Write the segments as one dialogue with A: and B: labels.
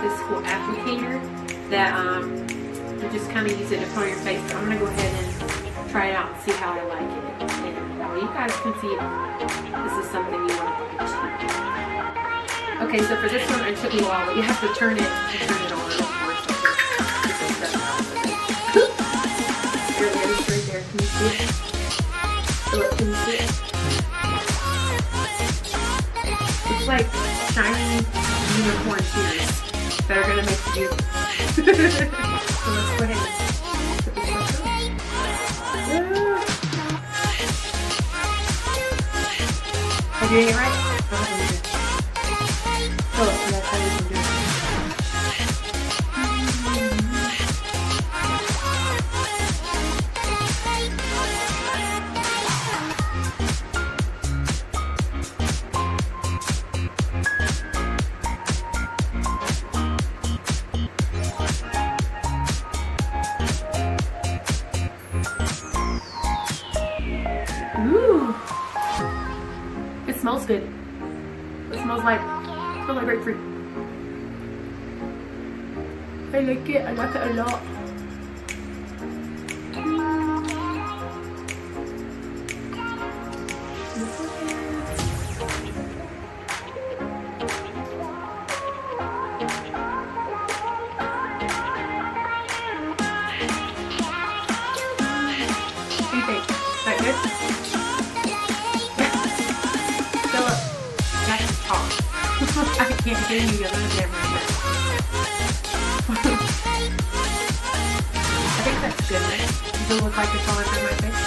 A: this cool applicator that you just kind of use it to put on your face. So I'm gonna go ahead and try it out and see how I like it. And you guys can see if this is something you want to do too. Okay, so for this one, it took me a while, but you have to turn it on, of course. There it is right there. Can you see it? Philip, can you see it? It's like shiny unicorn tears that are gonna make you. So let's go ahead and put this on. Am I doing it right? Oh, that's how you can do it. Ooh, it smells good. It smells like grapefruit. I like it. I like it a lot. What do you think? Is that good? Philip, that's talk. I can't hear you yelling at everyone. I think that's good, right? Does it look like it's all over my face?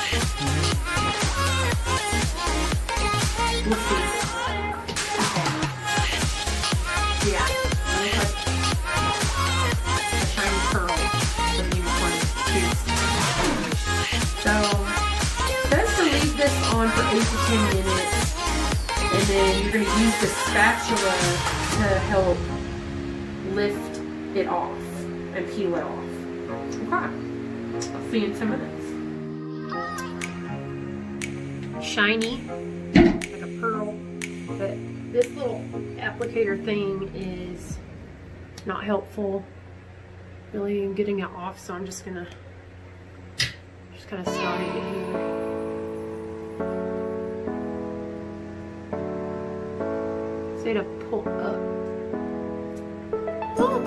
A: We'll see. Okay. Yeah, it looks like a shiny pearl with unicorn teeth. So, it says to leave this on for 8 to 10 minutes. And then you're going to use the spatula to help lift it off and peel it off. Okay. I'll see you in 10 minutes. Shiny, like a pearl, but this little applicator thing is not helpful really in getting it off, so I'm just kind of starting it here. Say to pull up. Oh.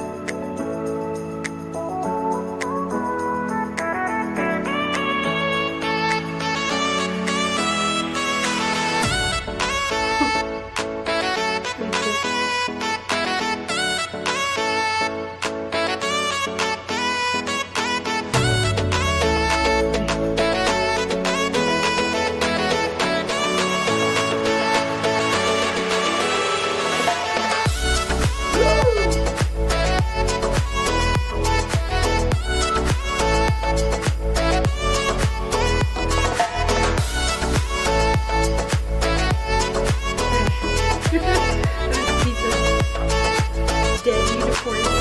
A: Dead unicorn.